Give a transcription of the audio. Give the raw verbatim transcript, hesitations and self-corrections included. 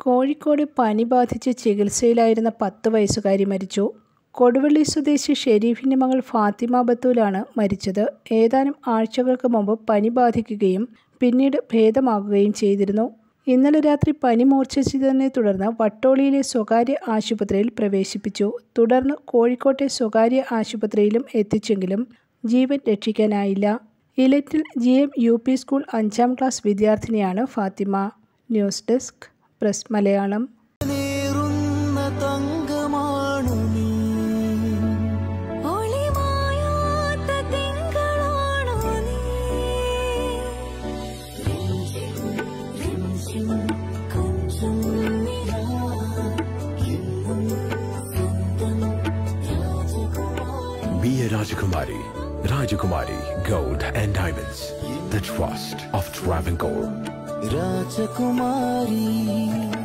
കോഴിക്കോട് പനി ബാധിച്ച് ചികിത്സയിലായിരുന്ന പത്ത് വയസ്സുകാരി മരിച്ചു. കൊടുവള്ളി സ്വദേശി ഷെരീഫിൻ്റെ മകൾ ഫാത്തിമ ബത്തൂലാണ് മരിച്ചത്. ഏതാനും ആഴ്ചകൾക്ക് മുമ്പ് പനി ബാധിക്കുകയും പിന്നീട് ഭേദമാകുകയും ചെയ്തിരുന്നു. ഇന്നലെ രാത്രി പനി മൂർച്ഛിച്ചതിനെ തുടർന്ന് വട്ടോളിയിലെ സ്വകാര്യ ആശുപത്രിയിൽ പ്രവേശിപ്പിച്ചു. തുടർന്ന് കോഴിക്കോട്ടെ സ്വകാര്യ ആശുപത്രിയിലും എത്തിച്ചെങ്കിലും ജീവൻ രക്ഷിക്കാനായില്ല. ഇലറ്റിൽ G M U P school അഞ്ചാം ക്ലാസ് വിദ്യാർത്ഥിനിയാണ് Fathima. News desk press Malayalam. Be a Rajakumari. Rajakumari Gold and Diamonds. The trust of Travancore. Rajakumari.